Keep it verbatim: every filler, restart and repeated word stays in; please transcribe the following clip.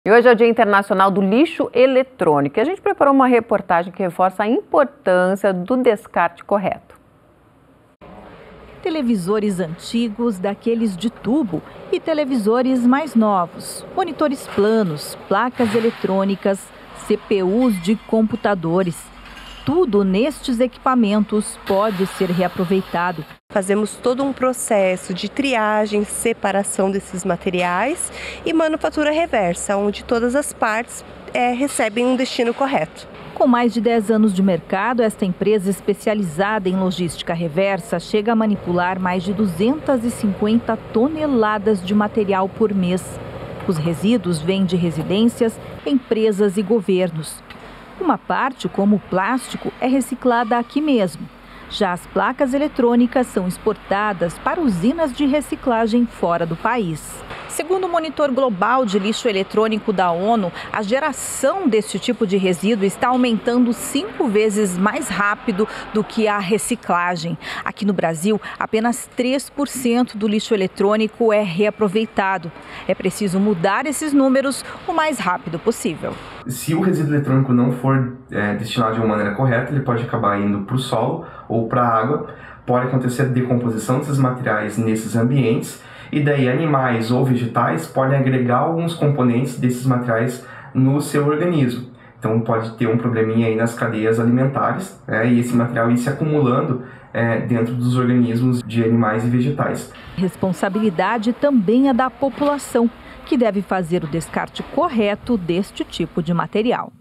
E hoje é o Dia Internacional do Lixo Eletrônico. A gente preparou uma reportagem que reforça a importância do descarte correto. Televisores antigos, daqueles de tubo, e televisores mais novos, monitores planos, placas eletrônicas, C P Us de computadores. Tudo nestes equipamentos pode ser reaproveitado. Fazemos todo um processo de triagem, separação desses materiais e manufatura reversa, onde todas as partes é, recebem um destino correto. Com mais de dez anos de mercado, esta empresa especializada em logística reversa chega a manipular mais de duzentas e cinquenta toneladas de material por mês. Os resíduos vêm de residências, empresas e governos. Uma parte, como o plástico, é reciclada aqui mesmo. Já as placas eletrônicas são exportadas para usinas de reciclagem fora do país. Segundo o Monitor Global de Lixo Eletrônico da ONU, a geração desse tipo de resíduo está aumentando cinco vezes mais rápido do que a reciclagem. Aqui no Brasil, apenas três por cento do lixo eletrônico é reaproveitado. É preciso mudar esses números o mais rápido possível. Se o resíduo eletrônico não for é, destinado de uma maneira correta, ele pode acabar indo para o solo ou para a água. Pode acontecer a decomposição desses materiais nesses ambientes e daí animais ou vegetais podem agregar alguns componentes desses materiais no seu organismo. Então pode ter um probleminha aí nas cadeias alimentares, né, e esse material ir se acumulando é, dentro dos organismos de animais e vegetais. Responsabilidade também é da população, que deve fazer o descarte correto deste tipo de material.